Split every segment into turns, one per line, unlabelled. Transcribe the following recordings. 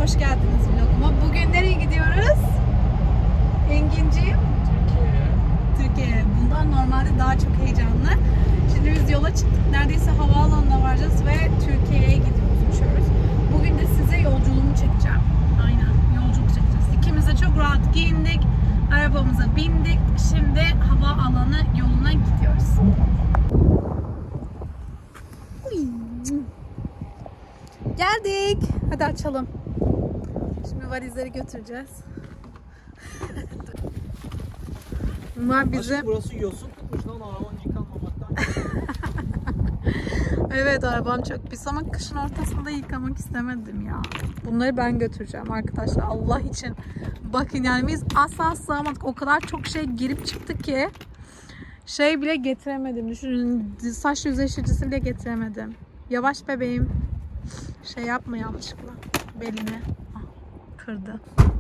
hoş geldiniz vloguma. Bugün nereye gidiyoruz? Enginciğim? Türkiye. Bundan normalde daha çok heyecanlı. Şimdi biz yola çıktık. Neredeyse havaalanına varacağız ve Türkiye'ye gidiyoruz, uçuyoruz. Bugün de size yolculuğumu çekeceğim. Aynen, yolculuk çekeceğiz. İkimiz de çok rahat giyindik. Arabamıza bindik. Şimdi havaalanı yoluna gidiyoruz. Geldik. Hadi açalım. Şimdi valizleri götüreceğiz. Bunlar bize...
Burası yosun tutmuş lan, arabanın yıkanmamaktan.
Evet, arabam çok pis ama kışın ortasında yıkamak istemedim ya. Bunları ben götüreceğim arkadaşlar, Allah için. Bakın yani biz asla sığamadık. O kadar çok şey girip çıktı ki şey bile getiremedim. Düşünün, saç yüzleştiricisi bile getiremedim. Yavaş bebeğim. Şey yapma yanlışlıkla. Belini kırdı.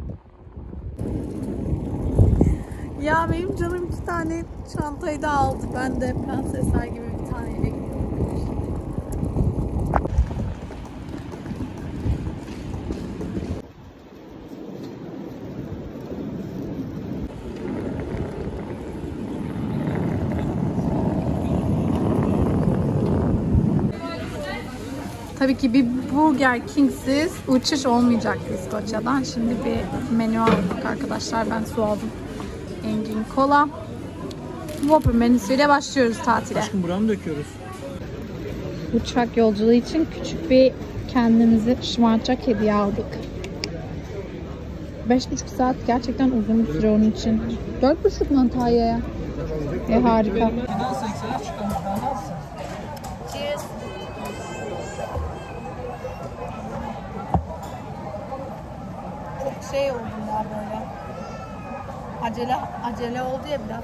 Ya benim canım 2 tane çantayı da aldı. Ben de prensesler gibi bir taneyle gidiyorum. Tabii ki bir Burger King'siz uçuş olmayacaktı İskoçya'dan. Şimdi bir menü aldık arkadaşlar. Ben su aldım. Engin kola. Whopper menüsüyle başlıyoruz tatile.
Aşkım buraya mı döküyoruz?
Uçak yolculuğu için küçük bir kendimizi şımartacak hediye aldık. 5,5 saat gerçekten uzun bir süre onun için. 4,5 mu Antalya'ya? Harika.
Giden 80'e çıkalım. Anlarsın.
Cheers. Çok şey oldu ya böyle. Acele oldu ya biraz.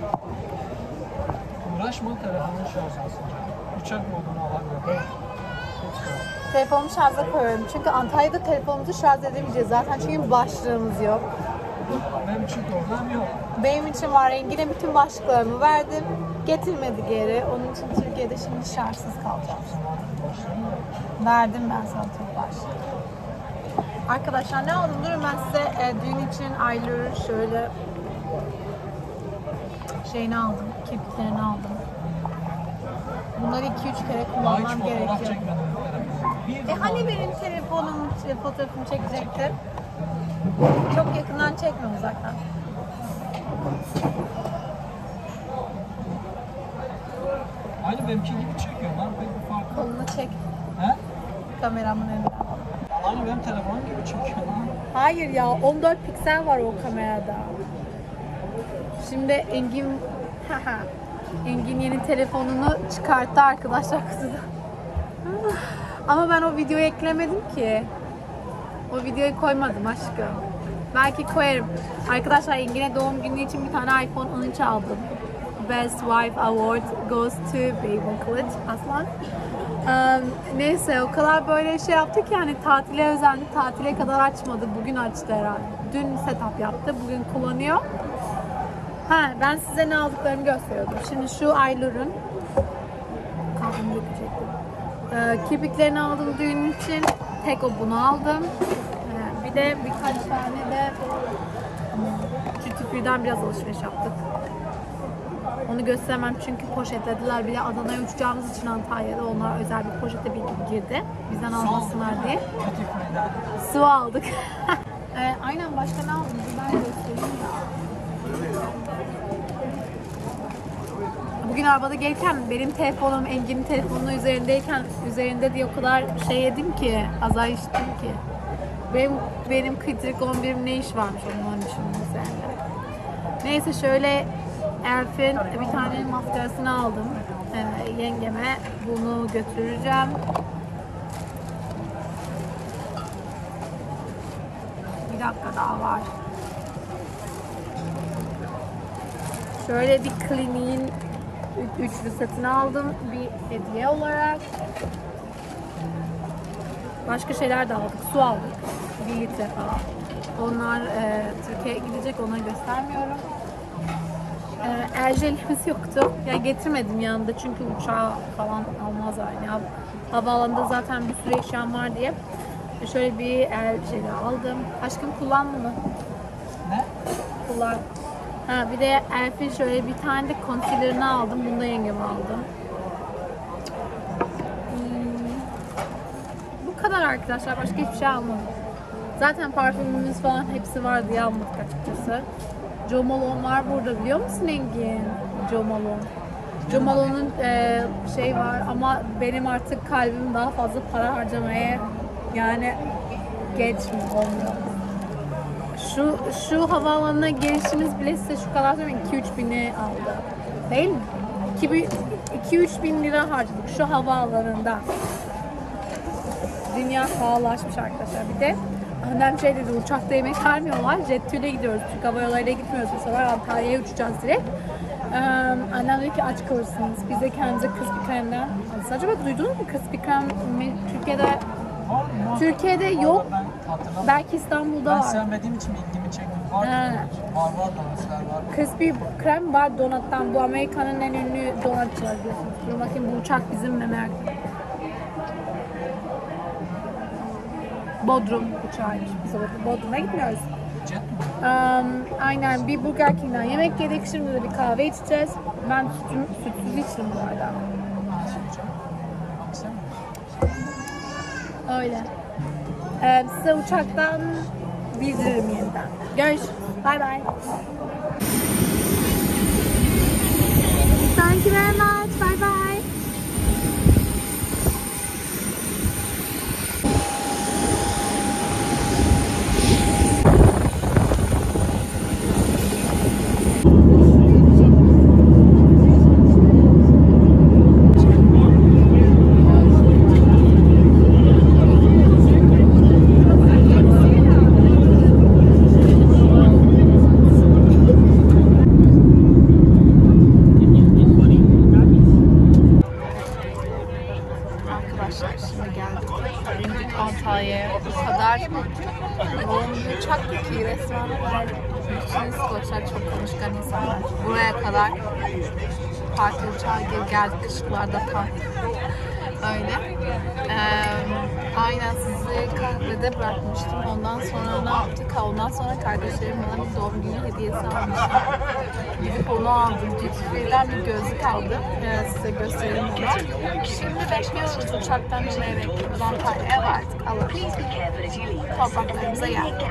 Uğraşma, telefonun şarj alsın. Uçak modunu alamıyor.
Telefonumu şarja koyuyorum. Çünkü Antalya'da telefonumuzu şarj edemeyeceğiz zaten. Çünkü başlığımız yok.
Benim için problem yok.
Benim için var. Engin'e bütün başlıklarımı verdim. Getirmedi geri. Onun için Türkiye'de şimdi şarjsız kalacağım. Verdim ben sana Türk başlığı. Arkadaşlar ne aldım? Durun ben size düğün için Aylar'ın şöyle şeyini aldım. Kirpiklerini aldım. Bunları 2-3 kere kullanmam gerekiyor. Hani benim telefonumun fotoğrafımı çekecektim. Çok yakından çekme, uzaktan.
Aynı benimki gibi çekiyor lan. Pek bir farkı yok.
Kolunu çek.
He?
Kameramın önüne.
Aynı benim telefonum gibi çekiyor lan.
Hayır ya, 14 piksel var o kamerada. Şimdi Engin yeni telefonunu çıkarttı arkadaşlar kutudan. Ama ben o videoyu eklemedim ki. O videoyu koymadım aşkım. Belki koyarım. Arkadaşlar Engin'e doğum günü için bir tane iPhone 13 aldım. Best Wife Award goes to Baby Kılıç Aslan. Neyse o kadar böyle şey yaptı ki yani tatile özendi. Tatile kadar açmadı. Bugün açtı herhalde. Dün setup yaptı. Bugün kullanıyor. Ben size ne aldıklarını gösteriyordum. Şimdi şu Aylar'ın kahvemi dökecektim. Kirpiklerini aldım düğün için. Tek o bunu aldım. Bir de birkaç tane de Duty biraz alışveriş yaptık. Onu gösteremem çünkü poşetlediler. Bir de Adana'ya uçacağımız için Antalya'da onlar özel bir poşete girdi. Bizden almasınlar diye. Su aldık. Aynen, başka ne aldım? Ben göstereyim ya. Bugün arabada gelirken benim telefonum Engin'in telefonunun üzerinde diye o kadar şey yedim ki, azar içtim ki. Benim Kıtırık 11'im ne iş varmış onun 13'ünün üzerinde. Neyse şöyle Elf'in bir tane maskarasını aldım. Yengeme bunu götüreceğim. Bir dakika daha var. Şöyle bir Clinique'in üçlü setini aldım bir hediye olarak. Başka şeyler de aldık. Su aldık. 1 litre falan. Onlar Türkiye'ye gidecek, onları göstermiyorum. Eljelimiz yoktu. Yani getirmedim yanında çünkü uçağa falan almazlar. Yani havaalanında zaten bir sürü eşyam var diye. Şöyle bir şeyler aldım. Aşkım kullan bunu.
Ne?
Kullan. Ha bir de Elf'in şöyle bir tane de concealer'ını aldım. Bunu da yengeme aldım. Bu kadar arkadaşlar. Başka hiçbir şey almadım. Zaten parfümümüz falan hepsi var diye almadık açıkçası. Jo Malone var burada, biliyor musun Engin? Jo Malone. Jo Malone'un şey var ama benim artık kalbim daha fazla para harcamaya yani geçmiyor, olmuyor. Şu havaalanına gelişimiz bile size şu kadar söyleyeyim, 2-3 bini aldı. Değil mi? 2-3 bin lira harcadık şu havaalanında. Dünya pahalılaşmış arkadaşlar. Bir de annem şey dedi, uçakta yemek vermiyorlar. Jet2'le gidiyoruz. Türk Hava Yolları'yla gitmiyoruz. Bu sefer Antalya'ya uçacağız direkt. Annem dedi ki aç kalırsınız. Biz de kendimize Krispy Kreme'den. Acaba duydunuz mu Krispy Kreme Türkiye'de yok. Belki İstanbul'da var.
Ben sevmediğim için ilgimi çekti. Var donatlar var.
Krispy Kreme var donattan. Bu Amerika'nın en ünlü donatçıları diyorsunuz. Dur bakayım, bu uçak bizim mi merak ettim. Bodrum uçağıymış. Biz Bodrum'a gitmiyoruz.
Jet mi?
Aynen, bir Burger King'den yemek yedik. Şimdi de bir kahve içeceğiz. Ben sütsüz içtim bu arada. Öyle. Size uçaktan bildiririm yeniden. Görüşürüz. Bye bye. Thank you very much. Bye bye. Şimdi geldik. İndik Antalya'ya. Bu kadar yoğun bir uçaktı ki resmen bütün İskoçlar çok konuşkan insanlar. Buraya kadar parti uçağı gibi geldik, ışıklarda parti. Öyle. Aynen sizi kahvede bırakmıştım. Ondan sonra ne yaptık? Ondan sonra kardeşlerim bana bir doğum günü hediyesi almışlar. Gidip onu aldım. Duty-Free'den bir gözlük aldım. Size göstereyim onu. Şimdi bekliyoruz, uçaktan nereye bekliyoruz? Antalya'ya vardık. Alırız. Topraklarımıza geldik.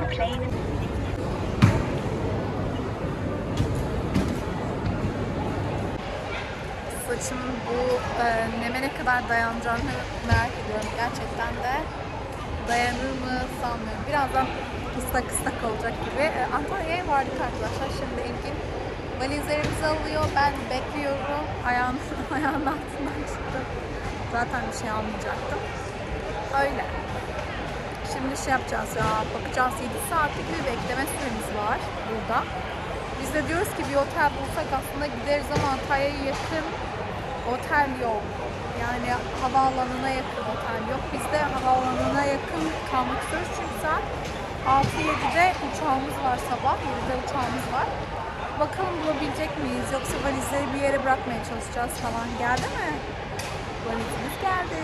Saçımın bu neme ne kadar dayanacağını merak ediyorum. Gerçekten de dayanır mı sanmıyorum. Birazdan ıslak olacak gibi. Antalya'ya vardık arkadaşlar. Şimdi Engin valizlerimizi alıyor. Ben bekliyorum. Ayağının altından çıktım. Zaten bir şey almayacaktım. Öyle. Şimdi şey yapacağız ya. Bakacağız, 7 saatlik bir bekleme süremiz var burada. Biz de diyoruz ki bir otel bulsak aslında gideriz ama Antalya'ya yakın otel yok. Yani havaalanına yakın otel yok. Biz de havaalanına yakın kalmak istiyoruz çünkü saat 6-7'de uçağımız var sabah. 7'de uçağımız var. Bakalım bulabilecek miyiz? Yoksa valizleri bir yere bırakmaya çalışacağız falan. Geldi mi? Valizimiz geldi.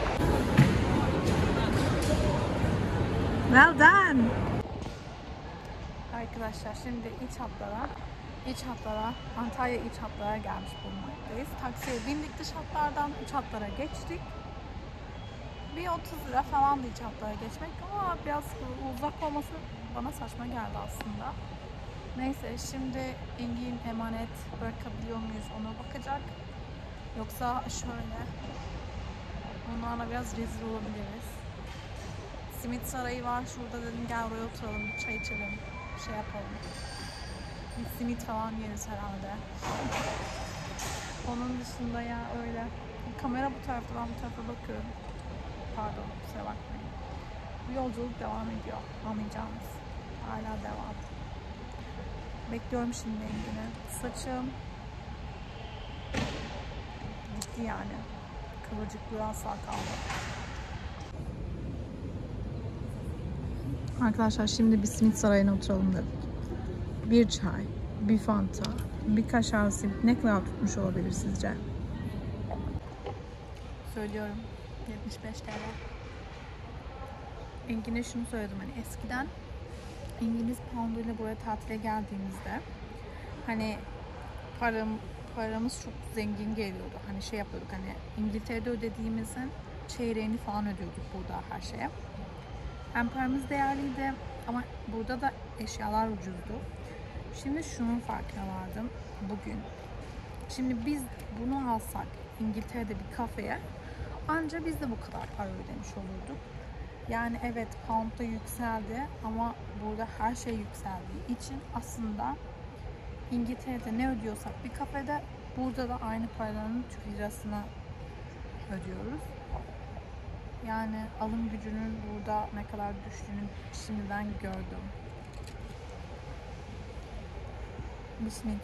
Well done. Arkadaşlar şimdi iç hatlara, Antalya iç hatlara gelmiş bulunmaktayız. Taksiye bindik, dış hatlardan iç hatlara geçtik. Bir 30 lira falan da iç hatlara geçmek ama biraz uzak olması bana saçma geldi aslında. Neyse şimdi Engin emanet bırakabiliyor muyuz ona bakacak. Yoksa şöyle onlarla biraz rezil olabiliriz. Simit Sarayı var şurada, dedim gel oraya oturalım, bir çay içelim, bir şey yapalım. Bir simit falan yeriz herhalde. Onun dışında ya öyle. Kamera bu tarafta, ben bu tarafa bakıyorum. Pardon, kusura bakmayın. Bu yolculuk devam ediyor. Anlayacağımız. Hala devam. Bekliyorum şimdi Engin'i. Saçım gitti yani. Kıvırcıklığı asla kaldı. Arkadaşlar şimdi bir simit sarayına oturalım dedik. Bir çay, bir fanta, bir kaşar simit ne kadar tutmuş olabilir sizce? Söylüyorum. 75 TL. Engin'e şunu söyledim, hani eskiden İngiliz pounduyla buraya tatile geldiğimizde hani paramız çok zengin geliyordu. Hani şey yapıyorduk, hani İngiltere'de ödediğimizin çeyreğini falan ödüyorduk burada her şeye. Hem paramız değerliydi ama burada da eşyalar ucuzdu. Şimdi şunun farkına vardım bugün. Şimdi biz bunu alsak İngiltere'de bir kafeye anca biz de bu kadar para ödemiş olurduk. Yani evet pound da yükseldi ama burada her şey yükseldiği için aslında İngiltere'de ne ödüyorsak bir kafede burada da aynı paraların Türk lirasına ödüyoruz. Yani alım gücünün burada ne kadar düştüğünü şimdiden gördüm. Bir simit,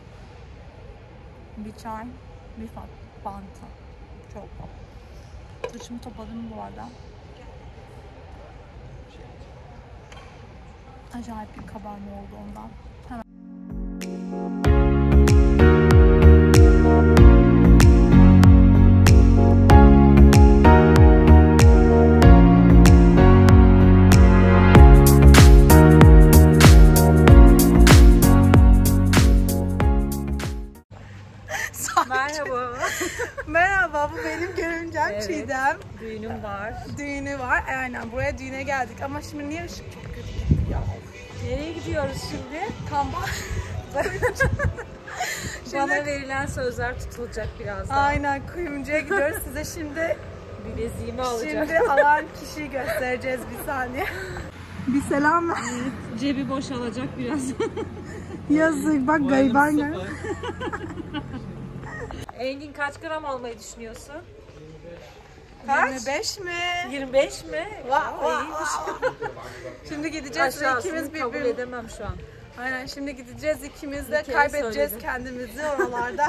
bir çay, bir bantı. Çok. Saçımı topladım bu arada. Acayip bir kabarma oldu ondan. Hemen.
Merhaba.
Merhaba, bu benim görümcem
Evet.
Çiğdem.
Düğünüm var.
Düğünü var. Aynen, buraya düğüne geldik ama şimdi niye ışık çok kötü ya?
Nereye gidiyoruz şimdi?
Kamba.
Bana verilen sözler tutulacak birazdan.
Aynen, kuyumcuya gidiyoruz. Size şimdi
Bileziğimi alacağım.
alan kişiyi göstereceğiz, bir saniye. Bir selam ver.
Cebi boşalacak birazdan.
Yazık, bak gariban gel.
Engin kaç gram almayı düşünüyorsun?
25 mi?
25 mi? İyiymiş.
Şimdi gideceğiz ve ikimiz
Aşağısını kabul
birbirimizi...
edemem şu an.
Aynen, şimdi gideceğiz ikimiz de,
Bir kere
kaybedeceğiz
söyledim.
kendimizi oralarda.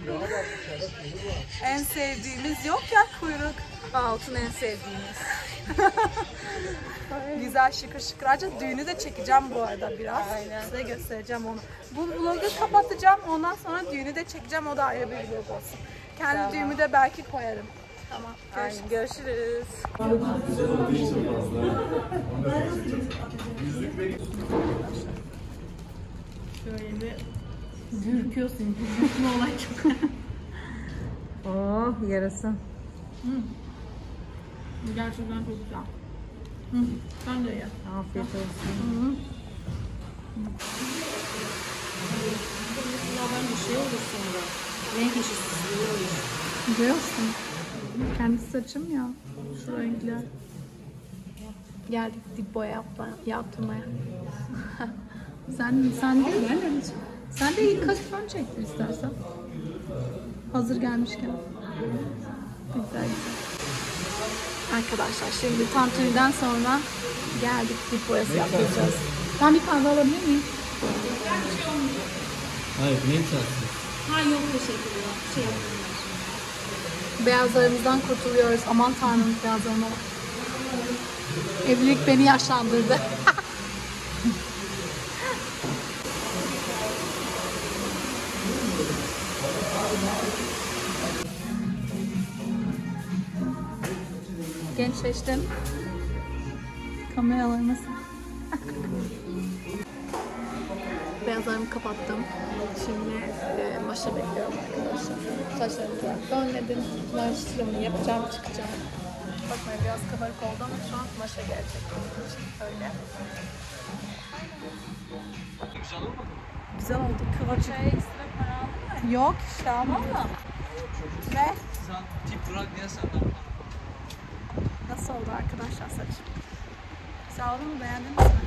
En sevdiğimiz yok ya, kuyruk.
Altın en sevdiğimiz.
Güzel şıkır şıkır. Ayrıca düğünü de çekeceğim bu arada biraz.
Aynen.
Size göstereceğim onu. Bu vlogu kapatacağım. Ondan sonra düğünü de çekeceğim. O da ayrı bir vlog olsun. Kendi
Tamam.
düğümü de belki koyarım. Tamam.
Aynen, görüşürüz.
Şöyle bir dürküyorsun. Bu olay çok.
Oh yarasın.
Gerçekten çok güzel. Sen de ye.
Afiyet olsun. Bunlardan bir şey olur sonra. Renk eşitsizliği olur.
Görüyorsun. Kendi saçım ya. Şu renkler. Geldik dip boya yaptırmaya. sen de ilk kaç fön çektir istersen. Hazır gelmişken. Güzel. Arkadaşlar şimdi tantuniden sonra geldik dip boyası yapacağız. Ben bir kahve alabilir miyim?
Hayır, ne içersin?
Ha yok teşekkürler. Şey yapayım.
Beyazlarımızdan kurtuluyoruz. Aman tanrım, beyazlarıma bak. Evlilik beni yaşlandırdı. Gençleştim. Kameralarımız. Beyazlarımı kapattım. Şimdi maşa bekliyorum arkadaşlar. Saçlarımı dönmedim. Maşamı yapacağım, çıkacağım. Bakmayın, biraz kabarık oldu ama şu an maşa gelecek. Onun için öyle.
Güzel olmadı mı?
Güzel oldu. Kıvırcık.
Ekstra para aldın mı?
Yok işte ama. Ve
Sen tip bırak diye senden.
nasıl oldu arkadaşlar saçım? Güzel oldu mu? Beğendiniz mi?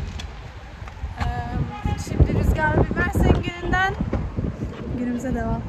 Şimdi rüzgarlı bir Mersin gününden günümüze devam.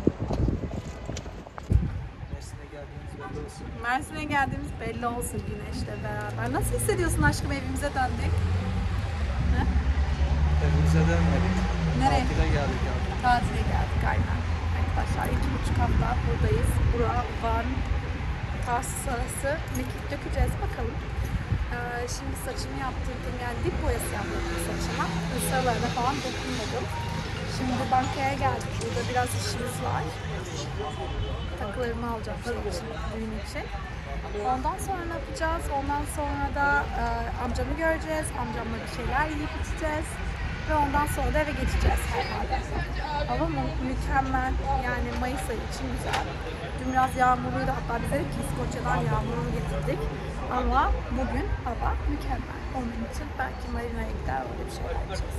Mersin'e geldiğimiz belli olsun güneşle beraber. Nasıl hissediyorsun aşkım, evimize döndük? Ne?
Evimize dönmedik.
Nereye?
Tatile geldik abi.
Tatile geldik aynen. Arkadaşlar 2,5 hafta buradayız. Burak, Van, Tarsus arası mekik dökeceğiz bakalım. Şimdi saçımı yaptırdım, yani dip boyası yaptırdım saçıma. Sıralarına falan dokunmadım. Şimdi bankaya geldik. Burada biraz işimiz var. Takılarımı alacağım şey için, düğün için. Ondan sonra ne yapacağız? Ondan sonra da amcamı göreceğiz. Amcamla bir şeyler yiyip içeceğiz. Ve ondan sonra da eve geçeceğiz herhalde. Hava mükemmel. Yani Mayıs ayı için güzel. Dün biraz yağmurluydu. Hatta biz dedik ki İskoçya'dan yağmurunu getirdik. Ama bugün hava mükemmel. Onun için belki marinaya gider, öyle bir şeyler yapacağız.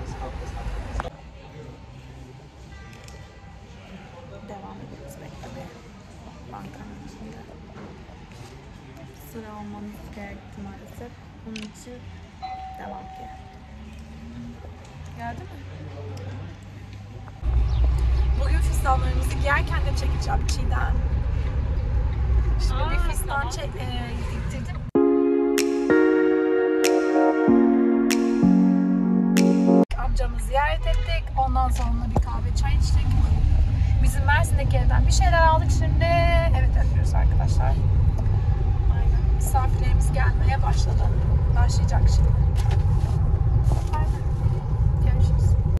Devam ediyoruz beklemeye. Bankanın içinde. Sıra almamız gerekti maalesef. Bunun için devam ki. Geldi mi? Bugün fistanlarımızı giyerken de çekeceğim Çiğdem. Şimdi bir fistan diktirdim. Amcamı ziyaret ettik. Ondan sonra bir kahve çay içtik. Bizim Mersin'deki evden bir şeyler aldık şimdi. Evet yapıyoruz arkadaşlar. Aynen. Misafirlerimiz gelmeye başladı. Başlayacak şimdi. Aynen.